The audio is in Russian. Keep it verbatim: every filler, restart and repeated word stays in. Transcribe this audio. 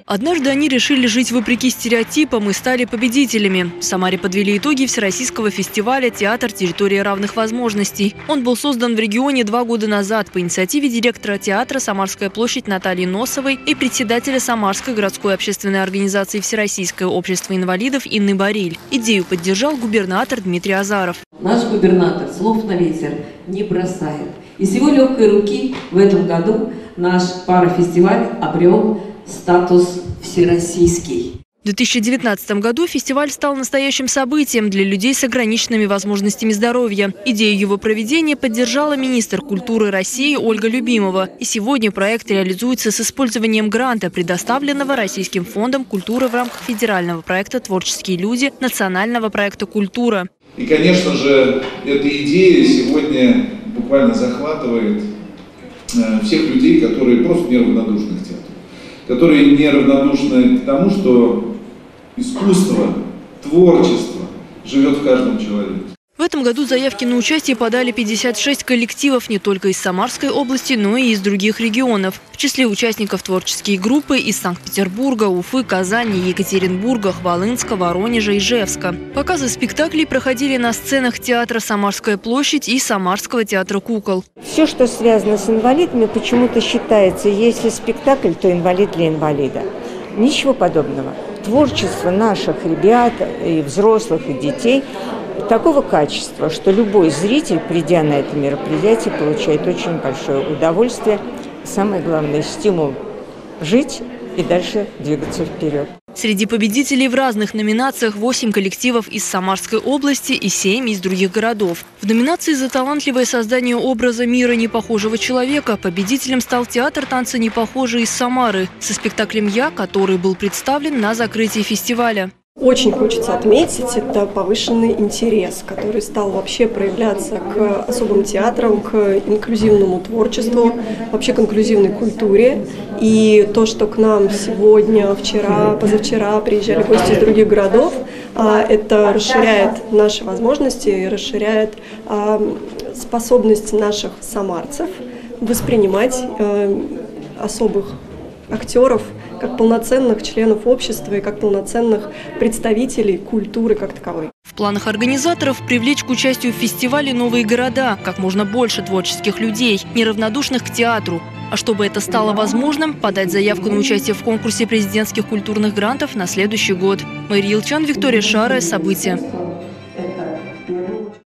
Однажды они решили жить вопреки стереотипам и стали победителями. В Самаре подвели итоги всероссийского фестиваля «Театр. Территория равных возможностей». Он был создан в регионе два года назад по инициативе директора театра «Самарская площадь» Натальи Носовой и председателя Самарской городской общественной организации «Всероссийское общество инвалидов» Инны Бариль. Идею поддержал губернатор Дмитрий Азаров. Наш губернатор слов на ветер не бросает. И с его легкой руки в этом году наш парафестиваль обрел статус всероссийский. В две тысячи девятнадцатом году фестиваль стал настоящим событием для людей с ограниченными возможностями здоровья. Идею его проведения поддержала министр культуры России Ольга Любимова. И сегодня проект реализуется с использованием гранта, предоставленного Российским фондом культуры в рамках федерального проекта «Творческие люди» национального проекта «Культура». И, конечно же, эта идея сегодня буквально захватывает всех людей, которые просто неравнодушны к театру, которые неравнодушны к тому, что искусство, творчество живет в каждом человеке. В этом году заявки на участие подали пятьдесят шесть коллективов не только из Самарской области, но и из других регионов. В числе участников творческие группы из Санкт-Петербурга, Уфы, Казани, Екатеринбурга, Хвалынска, Воронежа, Ижевска. Показы спектаклей проходили на сценах театра «Самарская площадь» и Самарского театра кукол. Все, что связано с инвалидами, почему-то считается, если спектакль, то инвалид для инвалида. Ничего подобного. Творчество наших ребят, и взрослых, и детей такого качества, что любой зритель, придя на это мероприятие, получает очень большое удовольствие. Самое главное – стимул жить и дальше двигаться вперед. Среди победителей в разных номинациях восемь коллективов из Самарской области и семь из других городов. В номинации за талантливое создание образа мира непохожего человека победителем стал театр танца «Непохожие» из Самары со спектаклем «Я», который был представлен на закрытии фестиваля. Очень хочется отметить, это повышенный интерес, который стал вообще проявляться к особым театрам, к инклюзивному творчеству, вообще к инклюзивной культуре. И то, что к нам сегодня, вчера, позавчера приезжали гости из других городов, это расширяет наши возможности, расширяет способность наших самарцев воспринимать особых актеров как полноценных членов общества и как полноценных представителей культуры как таковой. В планах организаторов привлечь к участию в фестивале новые города, как можно больше творческих людей, неравнодушных к театру. А чтобы это стало возможным, подать заявку на участие в конкурсе президентских культурных грантов на следующий год. Мария Елчан, Виктория Шара. События.